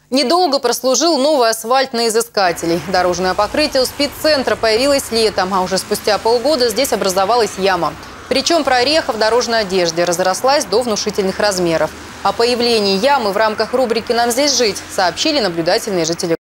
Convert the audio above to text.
Недолго прослужил новый асфальт на изыскателей. Дорожное покрытие у спеццентра появилось летом, а уже спустя полгода здесь образовалась яма. Причем прореха в дорожной одежде разрослась до внушительных размеров. О появлении ямы в рамках рубрики «Нам здесь жить» сообщили наблюдательные жители